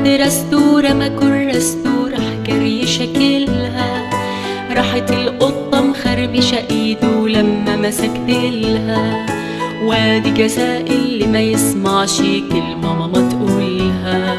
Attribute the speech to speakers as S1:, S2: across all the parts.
S1: رستورة ما كل رستورة حكري شكلها، راحت القطة مخربشة ايده لما مسكتلها، وادي جزاء اللي ما يسمعش كلمة ماما تقولها.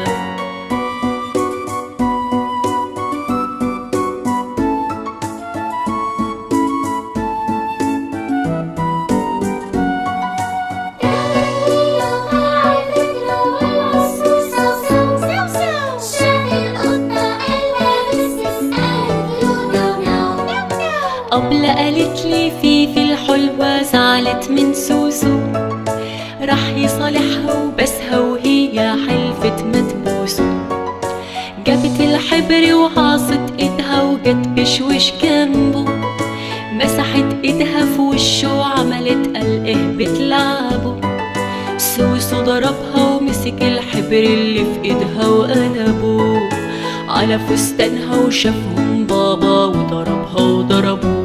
S1: أبلة قالت لي في الحلوة زعلت من سوسو، راح يصالحها وبسها وهي حلفت ما تبوسه. جابت الحبر وعاصت ايدها وجت بشوش جنبه، مسحت ايدها في وشه وعملت قال ايه بتلعبه. سوسو ضربها ومسك الحبر اللي في ايدها وقلبه على فستانها، وشافهم بابا وضربها وضربوه.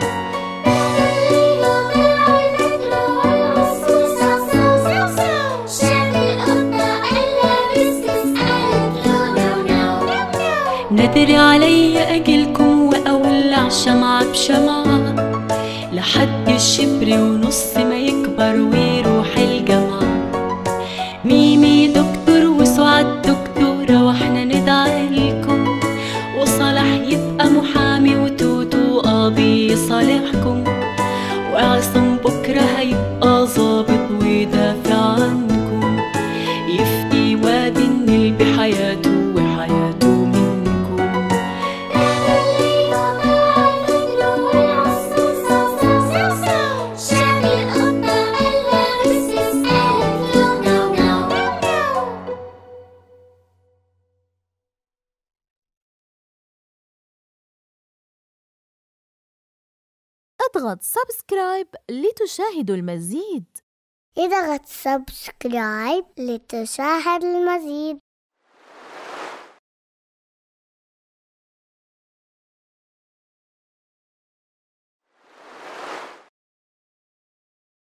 S1: نادر عليا اجيلكم واولع شمعة بشمعة لحد الشبر ونص ما يكبر ويروح الجامعة. ميمي دكتور وسعاد دكتورة واحنا ندعي لكم، وصلاح يبقى محامي وتوتو قاضي يصالحكم، وعصام بكرة هيبقى ظابط ويدافع عنكم، يفدي وادي النيل بحياته وحياته منكم.
S2: اضغط سبسكرايب لتشاهدوا المزيد.
S3: اضغط سبسكرايب لتشاهد المزيد.